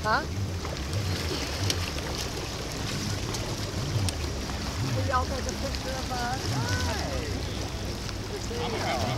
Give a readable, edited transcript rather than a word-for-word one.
Huh? Will y'all take a picture of us? I'm